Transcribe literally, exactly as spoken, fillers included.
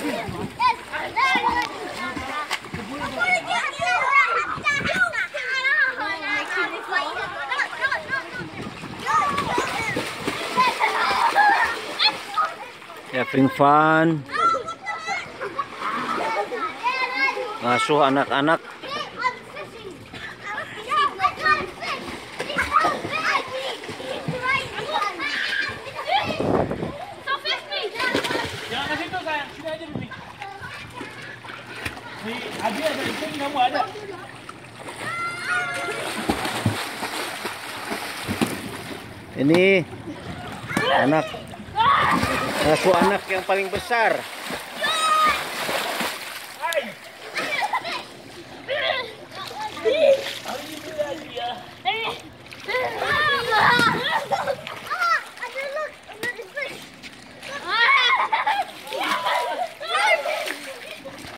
Having fun. Ngasuh anak-anak. Jangan ke situ sayang, sini aja dulu. Nih, Adi ada di sini, kamu ada. Ini anak ngasuh anak yang paling besar.